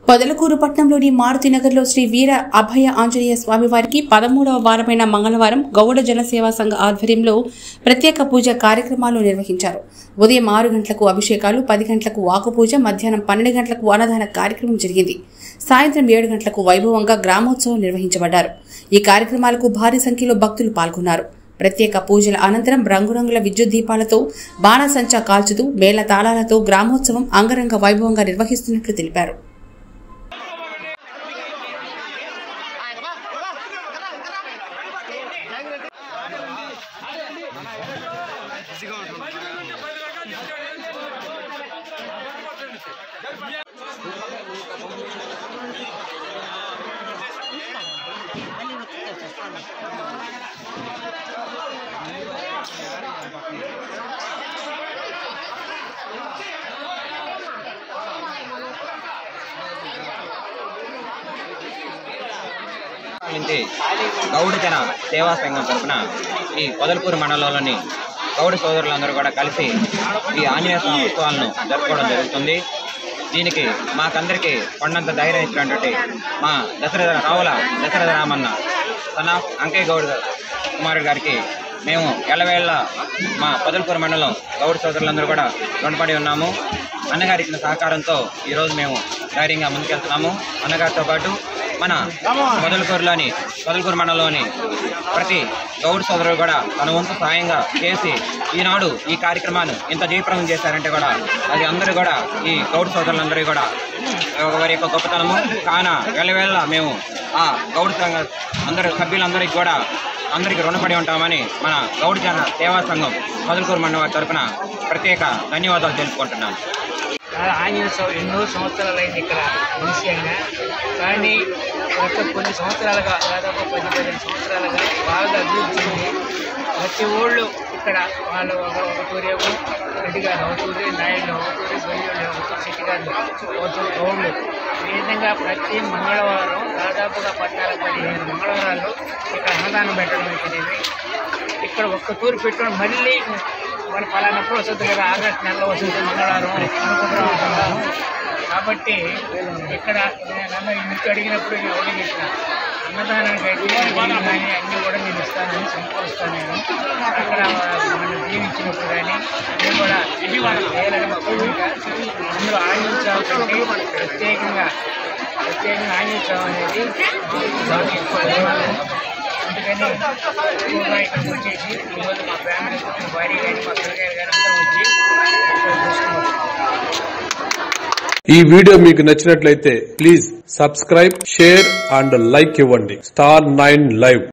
పొదలకూరు పట్టణంలోని మారుతినగర్లో శ్రీ వీర అభయ ఆంజనేయ స్వామి వారికి 13వ వారమైన మంగళవారం గౌడ జనసేవా సంఘ ఆధ్వర్యంలో ప్రత్యేక పూజ కార్యక్రమాలు నిర్వహించారు. ఉదయం 6 గంటలకు అభిషేకాలు, 10 గంటలకు వాకుపూజ, మధ్యాహ్నం 12 గంటలకు అన్నదాన కార్యక్రమం జరిగింది. సాయంత్రం 7 గంటలకు వైభవంగా గ్రామోత్సవం నిర్వహించబడ్డారు. ఈ కార్యక్రమాలకు భారీ సంఖ్యలో భక్తులు పాల్గొన్నారు. ప్రత్యేక పూజల అనంతరం రంగురంగుల విద్యుత్ దీపాలతో బాణసంచా కాల్చుతూ మేళ తాళాలతో గ్రామోత్సవం అంగరంగ వైభవంగా నిర్వహిస్తున్నట్లు తెలిపారు. గౌడ జన సేవా సంఘం తరఫున ఈ పొదలకూరు మండలంలోని గౌడ సోదరులందరూ కూడా కలిసి ఈ ఆంజనేయ స్వామి ఉత్సవాలను జరుపుకోవడం జరుగుతుంది. దీనికి మాకందరికీ కొండంత ధైర్యం ఇచ్చినటువంటి మా దశరథ రామన్న సన్ ఆఫ్ అంకయ్య గౌడ్ కుమారుడు గారికి మేము ఎల్లవేళ మా పొదలకూరు మండలం గౌడ సోదరులందరూ కూడా రుణపడి ఉన్నాము. అన్నగారి ఇచ్చిన సహకారంతో ఈరోజు మేము ధైర్యంగా ముందుకెళ్తున్నాము. అన్నగారితో పాటు మన పొదలకూరు మండలంలోని ప్రతి గౌడ సోదరులు కూడా తన వంతు సాయంగా చేసి ఈనాడు ఈ కార్యక్రమాన్ని ఇంత జయప్రదం చేశారంటే కూడా అది అందరూ కూడా ఈ గౌడ సోదరులందరూ కూడా వారి యొక్క గొప్పతనము. కాన వేళ మేము ఆ గౌడ సంఘ సభ్యులందరికీ కూడా అందరికీ రుణపడి ఉంటామని మన గౌడ జన సేవా సంఘం పొదలకూరు మండలం తరఫున ప్రత్యేక ధన్యవాదాలు తెలుపుకుంటున్నాను. ఆంజనేయ స్వామి ఎన్నో సంవత్సరాలైంది ఇక్కడ నిశ్చయంగా, కానీ కొన్ని సంవత్సరాలుగా దాదాపు 10-15 సంవత్సరాలుగా బాగా అభివృద్ధి చెంది ప్రతి ఊళ్ళు ఇక్కడ వాళ్ళు ఒక తూరేమో రెడ్డి గారు అవుతుంది, నాయుడు అవుతుంది, బొయ్యోళ్ళు అవుతుంది, శెట్టి గారు అవుతుంది, గౌళ్ళు. ఈ విధంగా ప్రతి మంగళవారం దాదాపుగా 14-15 మంగళవారాలు ఇక్కడ అన్నదానం పెట్టడం అయితేనేమి, ఇక్కడ ఒక్క తూరు పెట్టుకొని మళ్ళీ మన పలానప్పుడు వస్తుంది కదా, ఆగస్టు నెలలో వస్తుంది మంగళవారం అనుకుంటున్నాం. కాబట్టి ఇక్కడ నేను ఇంటికి అడిగినప్పుడు నేను అడిగిన అన్నదానానికి అయితే కానీ అన్నీ కూడా నేను ఇస్తానని సంపాదిస్తాను. నేను అక్కడ మనం జీవించినప్పుడు కానీ నేను కూడా వేయాలని మా కోరిక. అందులో ఆంజనేయ ప్రత్యేకంగా ఆంజనేయ స్వామి అనేది బాగా ఎక్కువ ధన్యవాదాలు. అందుకని ఎక్కువగా ఇక్కడికి వచ్చేసి ఈరోజు మా ఫ్యామిలీ మా భార్య కానీ మా పిల్లగారు కానీ అందరూ వచ్చి చూసుకున్నారు. ఈ వీడియో మీకు నచ్చినట్లయితే please subscribe, share and like ఇవ్వండి. Star 9 Live.